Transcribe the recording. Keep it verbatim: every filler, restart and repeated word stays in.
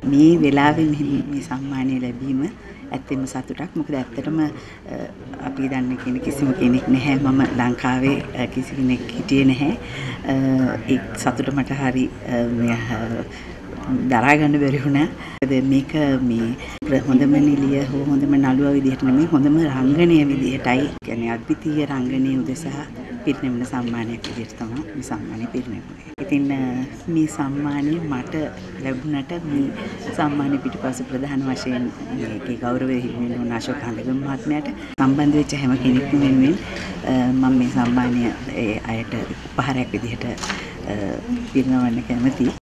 මේ වෙලාවේ මේ සම්මානය ලැබීම ඇත්තෙම සතුටක්. මොකද ඇත්තටම අපි දන්න කෙනෙක් කිසිම කෙනෙක් නැහැ. මම ලංකාවේ කිසි කෙනෙක් හිටියේ නැහැ. ඒ සතුට මට හරි දරා ගන්න බැරි වුණා. මේක මේ හොඳම නිලිය හෝ හොඳම නළුවා විදිහට නෙමෙයි හොඳම රංගනීය විදිහටයි. කියන්නේ අද්විතීය රංගනීය උදෙසා පිරිනැමෙන සම්මානයක් විදිහට තමයි මේ සම්මානය පිරිනැමුනේ. ඉතින් මේ සම්මානය මට ලැබුණට මේ සම්මානය පිටුපස ප්‍රධාන වශයෙන් මේකේ ගෞරවය හිමි වෙන අශෝක හඳගම මහත්මයාට සම්බන්ධ වෙච්ච හැම කෙනෙක්ම වෙනුවෙන් මම මේ සම්මානය ඒ අයට උපහාරයක් විදිහට පිරිනමන්න කැමතියි.